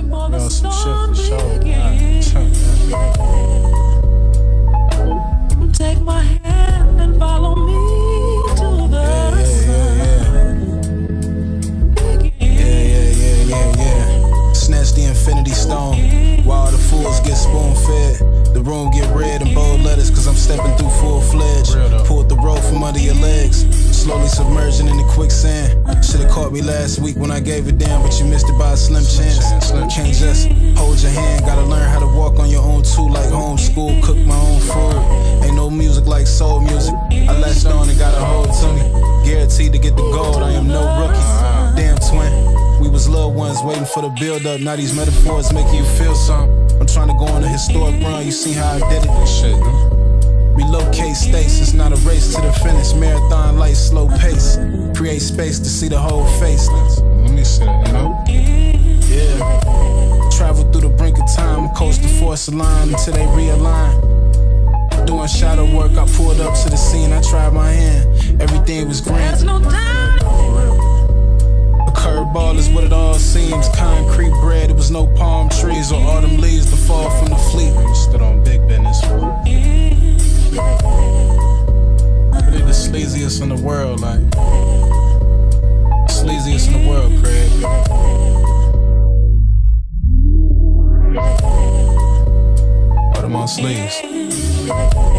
Y'all some shit for sure. Take my hand and follow me to the sun. Yeah. Snatch the infinity stone while the fools get spoon fed. The room get red in bold letters cause I'm stepping through full-fledged. Pulled the rope from under your legs, slowly submerging in the quicksand. Should've caught me last week when I gave it down, but you missed it by a slim chance. Can't just hold your hand, gotta learn how to walk on your own too, like homeschool, cook my own food. Ain't no music like soul music. I latched on and got a hold to me. Guaranteed to get the gold, I am no rookie. Damn twin, we was little ones waiting for the build up. Now these metaphors making you feel something. I'm trying to go on a historic run, you see how I did it? Shit, relocate states, it's not a race to the finish. Marathon light, slow pace. Create space to see the whole face. Let me see that, you know? Yeah. Travel through the brink of time, coast the force line until they realign. Doing shadow work, I pulled up to the scene, I tried my hand. Everything was green. There's no time. A curveball is what it all seems. Concrete bread, it was no palm trees or autumn leaves to fall from the fleet. We stood on big business for it. Really the sleaziest in the world, like sleaziest in the world, Craig. Put them on sleeves.